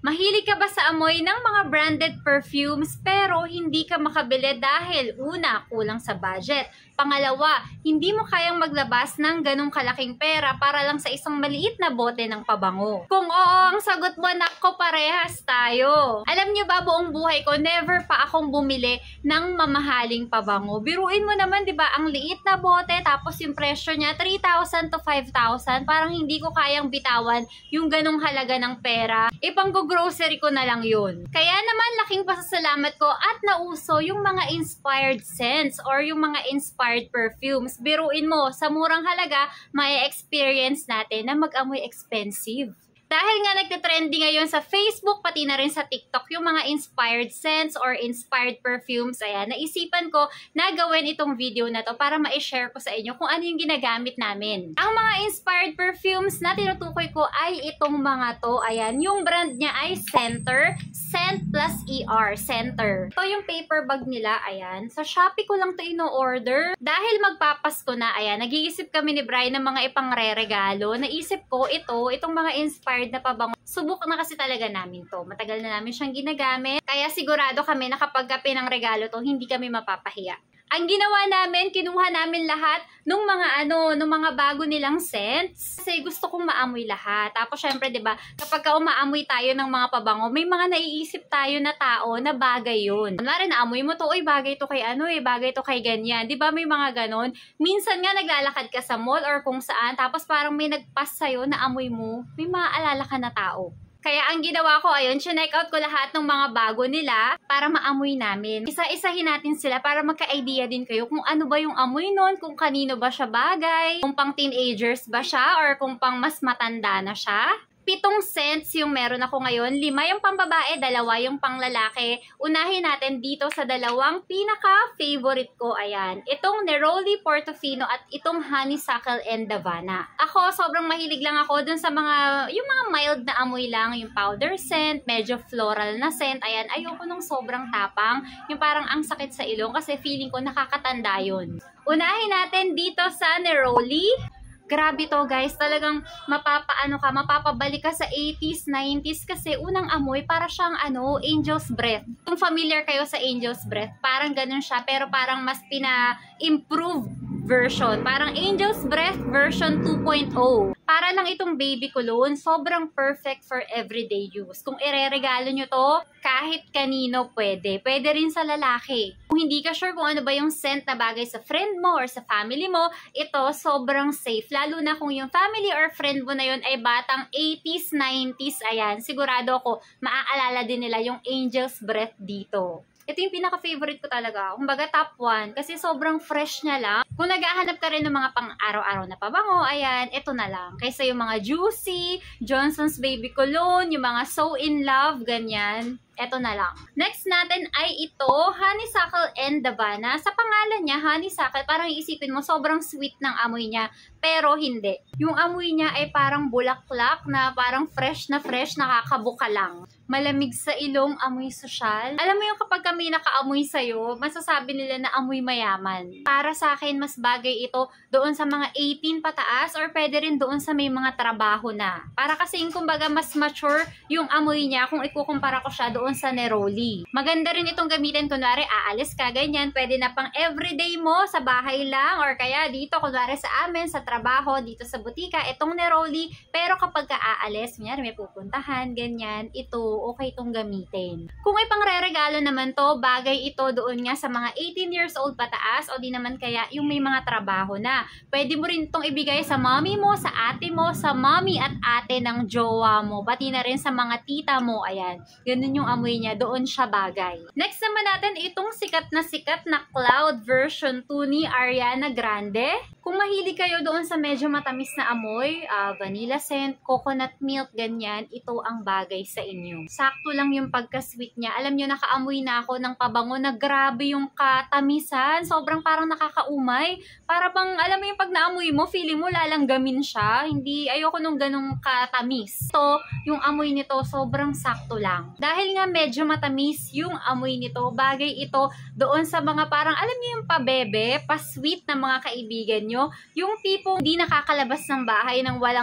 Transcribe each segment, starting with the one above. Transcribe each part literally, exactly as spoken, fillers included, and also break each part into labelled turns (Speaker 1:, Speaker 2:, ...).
Speaker 1: Mahilig ka ba sa amoy ng mga branded perfumes pero hindi ka makabili dahil una, kulang sa budget. Pangalawa, hindi mo kayang maglabas ng ganong kalaking pera para lang sa isang maliit na bote ng pabango. Kung oo ang sagot mo, nako, parehas tayo. Alam niyo ba, buong buhay ko, never pa akong bumili ng mamahaling pabango. Biruin mo naman, di ba, ang liit na bote tapos yung presyo niya three thousand to five thousand. Parang hindi ko kayang bitawan yung ganong halaga ng pera. Ipang-grocery ko na lang yun. Kaya naman, laking pasasalamat ko at nauso yung mga inspired scents or yung mga inspired perfumes. Biruin mo, sa murang halaga, may experience natin na mag-amoy expensive. Dahil nga nagte-trending ngayon sa Facebook, pati na rin sa TikTok, yung mga inspired scents or inspired perfumes, ayan, naisipan ko na gawin itong video na to para ma-share ko sa inyo kung ano yung ginagamit namin. Ang mga inspired perfumes na tinutukoy ko ay itong mga to, ayan, yung brand niya ay Center, Scent plus E R, Center. Ito yung paper bag nila, ayan, sa Shopee ko lang to ino-order. Dahil magpapasko na, ayan, nag-iisip kami ni Brian ng mga ipang-re-regalo, naisip ko ito, itong mga inspired na pabango. Subok na kasi talaga namin to. Matagal na namin siyang ginagamit. Kaya sigurado kami na kapag kape ng regalo to, hindi kami mapapahiya. Ang ginawa namin, kinuha namin lahat nung mga ano, nung mga bago nilang scents. Kasi gusto kong maamoy lahat. Tapos syempre, 'di ba, kapag ka umaamoy tayo ng mga pabango, may mga naiisip tayo na tao na bagay 'yun. Kunwari naamoy mo to, oy, bagay to kay ano, eh, bagay to kay ganyan. 'Di ba, may mga ganon. Minsan nga naglalakad ka sa mall or kung saan, tapos parang may nagpass sa'yo na amoy mo, may maaalala ka na tao. Kaya ang ginawa ko, ayun, chinek out ko lahat ng mga bago nila para maamoy namin. Isa-isahin natin sila para magka-idea din kayo kung ano ba yung amoy nun, kung kanino ba siya bagay, kung pang teenagers ba siya, or kung pang mas matanda na siya. Pitong scents yung meron ako ngayon. Lima yung pambabae, dalawa yung panglalaki. Unahin natin dito sa dalawang pinaka-favorite ko. Ayan. Itong Neroli Portofino at itong Honeysuckle and Davana. Ako, sobrang mahilig lang ako dun sa mga, yung mga mild na amoy lang. Yung powder scent, medyo floral na scent. Ayan, ayoko nung sobrang tapang. Yung parang ang sakit sa ilong kasi feeling ko nakakatanda yun. Unahin natin dito sa Neroli. Grabe to, guys, talagang mapapaano ka, mapapabalik ka sa eighties, nineties kasi unang amoy para siyang ano, Angel's Breath. Kung familiar kayo sa Angel's Breath, parang ganun siya pero parang mas pina-improve version. Parang Angel's Breath version two point oh. Para lang itong baby cologne, sobrang perfect for everyday use. Kung ireregalo nyo to, kahit kanino pwede. Pwede rin sa lalaki. Kung hindi ka sure kung ano ba yung scent na bagay sa friend mo or sa family mo, ito sobrang safe. Lalo na kung yung family or friend mo na yun ay batang eighties, nineties, ayan, sigurado ako, maaalala din nila yung Angel's Breath dito. Ito yung pinaka-favorite ko talaga. Kumbaga top one. Kasi sobrang fresh niya lang. Kung naghahanap ka rin ng mga pang-araw-araw na pabango, ayan, ito na lang. Kaysa yung mga Juicy, Johnson's Baby Cologne, yung mga So In Love, ganyan. Ito na lang. Next natin ay ito, Honeysuckle and Davana. Sa pangalan niya, Honeysuckle, parang iisipin mo, sobrang sweet ng amoy niya. Pero hindi. Yung amoy niya ay parang bulaklak na parang fresh na fresh, nakakabuka lang. Malamig sa ilong, amoy sosyal. Alam mo yung kapag kami nakaamoy sa'yo, masasabi nila na amoy mayaman. Para sa akin, mas bagay ito doon sa mga eighteen pataas or pwede rin doon sa may mga trabaho na. Para kasi yung kumbaga mas mature yung amoy niya kung ikukumpara ko siya doon sa Neroli. Maganda rin itong gamitin, kunwari aalis ka, ganyan. Pwede na pang everyday mo sa bahay lang or kaya dito, kunwari sa amin, sa trabaho, dito sa butika, itong Neroli. Pero kapag ka aalis, kunyari may pupuntahan, ganyan, ito, okay itong gamitin. Kung may pang-re-regalo naman to, bagay ito doon nga sa mga eighteen years old pataas o di naman kaya yung may mga trabaho na. Pwede mo rin itong ibigay sa mommy mo, sa ate mo, sa mommy at ate ng jowa mo, pati na rin sa mga tita mo, ayan. Ganun yung amoy niya, doon siya bagay. Next naman natin, itong sikat na sikat na Cloud version two ni Ariana Grande. Kung mahilig kayo doon sa medyo matamis na amoy, uh, vanilla scent, coconut milk, ganyan, ito ang bagay sa inyo. Sakto lang yung pagka-sweet niya. Alam nyo, nakaamoy na ako ng pabango na grabe yung katamisan. Sobrang parang nakakaumay. Para bang, alam mo yung pag naamoy mo, feeling mo lalanggamin siya. Hindi, ayoko nung ganong katamis. So, yung amoy nito, sobrang sakto lang. Dahil nga medyo matamis yung amoy nito, bagay ito doon sa mga parang, alam niyo yung pabebe, pa-sweet na mga kaibigan nyo, yung tipong di nakakalabas ng bahay ng walang lip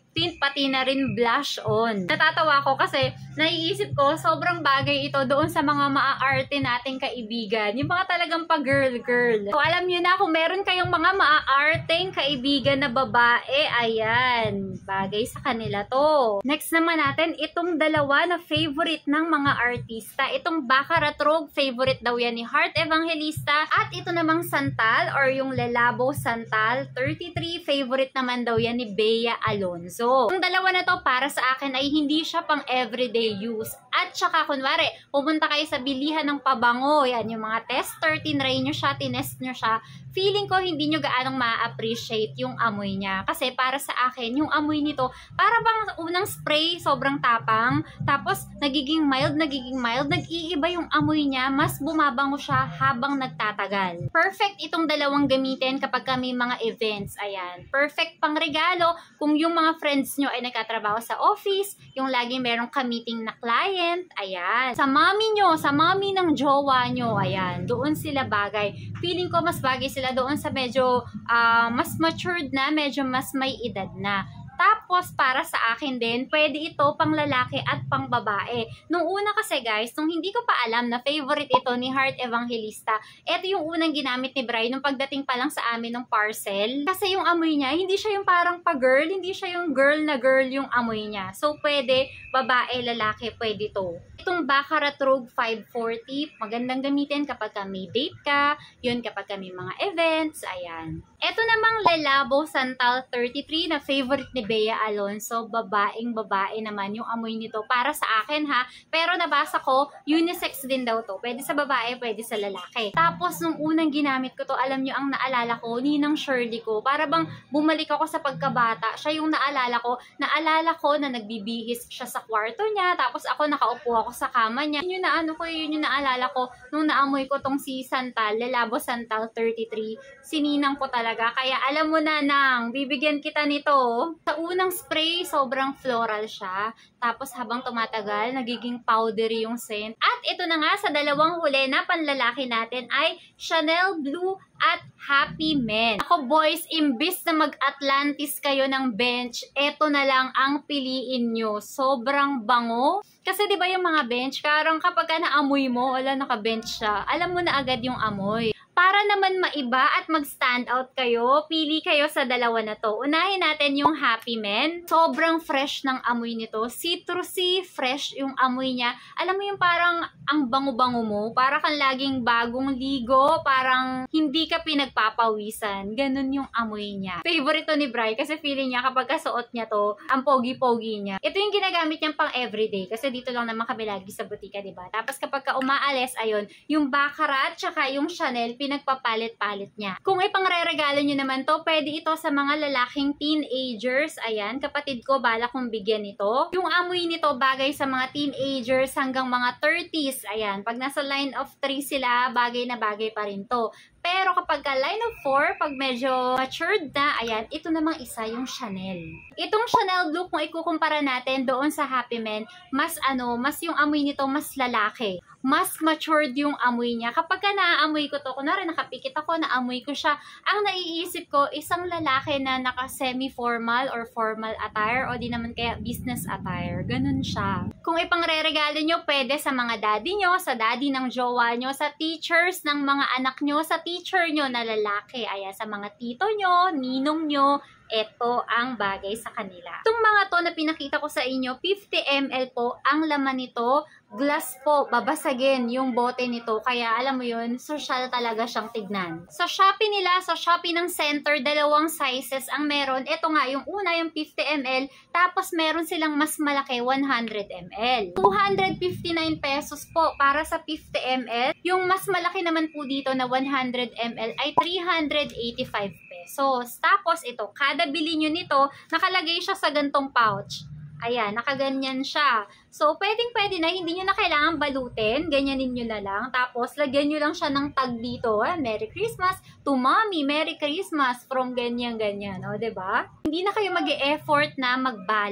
Speaker 1: tint, pati na rin blush on. Natatawa ko kasi naiisip ko, sobrang bagay ito doon sa mga maaarte nating kaibigan. Yung mga talagang pa-girl-girl. So, alam nyo na, kung meron kayong mga maaarteng kaibigan na babae, ayan, bagay sa kanila to. Next naman natin, itong dalawa na favorite ng mga artista. Itong Baccarat Rogue, favorite daw yan ni Heart Evangelista. At ito namang Santal, or yung Lelabo Santal, thirty-three, favorite naman daw yan ni Bea Alonzo. Ang dalawa na to para sa akin ay hindi siya pang everyday use. At saka kunwari, pumunta kayo sa bilihan ng pabango, yan yung mga tester, tinry nyo siya, tinest nyo siya, feeling ko hindi nyo gaanong ma-appreciate yung amoy niya. Kasi para sa akin, yung amoy nito, para bang unang spray, sobrang tapang, tapos nagiging mild, nagiging mild, nag-iiba yung amoy niya, mas bumabango siya habang nagtatagal. Perfect itong dalawang gamitin kapag kami mga events, ayan. Perfect pang regalo kung yung mga friends nyo ay nagkatrabaho sa office, yung laging merong ka-meeting na client, ayan. Sa mami nyo, sa mami ng jowa nyo, ayan, doon sila bagay. Feeling ko mas bagay sila doon sa medyo uh, mas matured na, medyo mas may edad na. Tapos, para sa akin din, pwede ito pang lalaki at pang babae. Nung una kasi guys, nung hindi ko pa alam na favorite ito ni Heart Evangelista, ito yung unang ginamit ni Bri nung pagdating pa lang sa amin ng parcel. Kasi yung amoy niya, hindi siya yung parang pa-girl, hindi siya yung girl na girl yung amoy niya. So, pwede babae, lalaki, pwede to. Itong Baccarat Rogue five forty, magandang gamitin kapag ka may date ka, yun kapag ka may mga events, ayan. Ito namang Lelabo Santal thirty-three na favorite ni Bea Alonzo, babaeng babae naman yung amoy nito para sa akin ha, pero nabasa ko, unisex din daw to, pwede sa babae, pwede sa lalaki. Tapos nung unang ginamit ko to, alam nyo ang naalala ko, Ninang Shirley ko, para bang bumalik ako sa pagkabata, siya yung naalala ko, naalala ko na nagbibihis siya sa kwarto niya, tapos ako nakaupo ako sa kama niya. Yun yung naano ko, yun yung naalala ko nung naamoy ko tong si Santal, Lelabo Santal thirty-three. Sininang ko talaga. Kaya alam mo na nang, bibigyan kita nito. Sa unang spray, sobrang floral siya. Tapos habang tumatagal, nagiging powdery yung scent. At ito na nga sa dalawang huli na panlalaki natin ay Chanel Blue at Happy Men. Ako boys, imbis na mag-Atlantis kayo ng bench, eto na lang ang piliin nyo. Sobrang bango. Kasi di ba yung mga bench, karang kapag ka naamoy mo, wala naka-bench siya, alam mo na agad yung amoy. Para naman maiba at mag-stand out kayo, pili kayo sa dalawa na to. Unahin natin yung Happy Men. Sobrang fresh ng amoy nito. Citrusy, fresh yung amoy niya. Alam mo yung parang ang bango-bango mo, para kang laging bagong ligo, parang hindi ka pinagpapawisan. Ganun yung amoy niya. Favorite to ni Bri kasi feeling niya kapag kasuot niya to, ang pogi-pogi niya. Ito yung ginagamit niyang pang everyday kasi dito lang naman kami lagi sa butika, diba? Tapos kapag ka umaalis, ayun, yung Baccarat tsaka yung Chanel, pinagpapalit-palit niya. Kung ipangre-regalo nyo naman to, pwede ito sa mga lalaking teenagers. Ayan, kapatid ko, bala kong bigyan nito. Yung amoy nito, bagay sa mga teenagers hanggang mga thirties. Ayan, pag nasa line of three sila, bagay na bagay pa rin to. Pero kapag ka line of four, pag medyo matured na, ayan, ito namang isa yung Chanel. Itong Chanel Blue, kung ikukumpara natin doon sa Happy Men, mas ano, mas yung amoy nito, mas lalaki. Mas matured yung amoy niya. Kapag ka naaamoy ko to, kunwari nakapikit ako, naamoy ko siya, ang naiisip ko, isang lalaki na naka semi-formal or formal attire o di naman kaya business attire. Ganun siya. Kung ipangre-regalo nyo, pwede sa mga daddy nyo, sa daddy ng jowa nyo, sa teachers ng mga anak nyo, sa teacher nyo na lalaki, ayan, sa mga tito nyo, ninong nyo, ito ang bagay sa kanila. Itong mga to na pinakita ko sa inyo, fifty milliliters po ang laman nito. Glass po, babasagin yung bote nito. Kaya alam mo yun, social talaga siyang tignan. Sa Shopee nila, sa Shopee ng Center, dalawang sizes ang meron. Ito nga, yung una yung fifty milliliters, tapos meron silang mas malaki, one hundred milliliters. two hundred fifty-nine pesos po para sa fifty milliliters. Yung mas malaki naman po dito na one hundred milliliters ay three hundred eighty-five pesos. Tapos ito, kada bili nyo nito, nakalagay siya sa gantong pouch. Ayan, nakaganyan siya. So, pwedeng-pwede na, hindi nyo na kailangan balutin. Ganyanin nyo na lang. Tapos, lagyan nyo lang siya ng tag dito. Ah, Merry Christmas to Mommy. Merry Christmas from ganyan-ganyan. O, diba? Hindi na kayo mag-e-effort na magbalot. At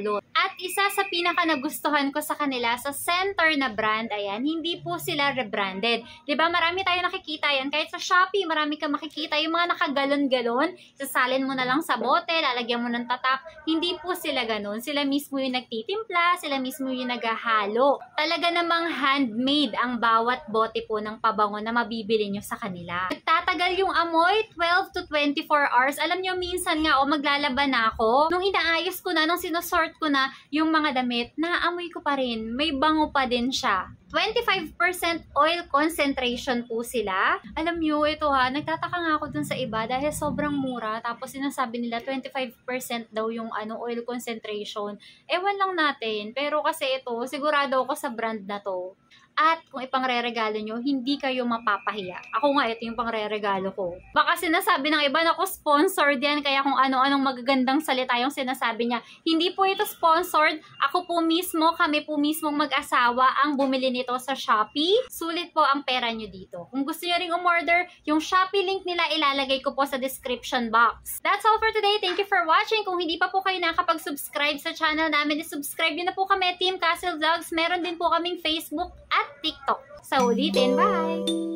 Speaker 1: At isa sa pinaka nagustuhan ko sa kanila, sa center na brand, ayan, hindi po sila rebranded. Diba, marami tayo nakikita yan. Kahit sa Shopee, marami kang makikita yung mga nakagalon-galon. Sasalin mo na lang sa bote, lalagyan mo ng tatak. Hindi po sila ganun. Sila mismo yung nagtitimpla, sila mismo yung naghahalo. Talaga namang handmade ang bawat bote po ng pabango na mabibili nyo sa kanila. Nagtatagal yung amoy, twelve to twenty-four hours. Alam nyo, minsan nga, o maglalaban na ako. Nung inaayos ko na, nung sinusort ko na, yung mga damit, naaamoy ko pa rin. May bango pa din siya. twenty-five percent oil concentration po sila. Alam nyo, ito ha, nagtataka nga ako dun sa iba dahil sobrang mura. Tapos sinasabi nila twenty-five percent daw yung ano oil concentration. Ewan lang natin. Pero kasi ito, sigurado ako sa brand na to. At kung ipangre-regalo nyo, hindi kayo mapapahiya. Ako nga, ito yung pangre-regalo ko. Baka sinasabi ng iba, naku, sponsored yan. Kaya kung ano-anong magagandang salita yung sinasabi niya. Hindi po ito sponsored. Ako po mismo, kami po mismong mag-asawa ang bumili nito sa Shopee. Sulit po ang pera nyo dito. Kung gusto nyo ring umorder, yung Shopee link nila ilalagay ko po sa description box. That's all for today. Thank you for watching. Kung hindi pa po kayo nakapag-subscribe sa channel namin, subscribe nyo na po kami, Team Castle Vlogs. Meron din po kaming Facebook at TikTok. Sa ulitin, bye!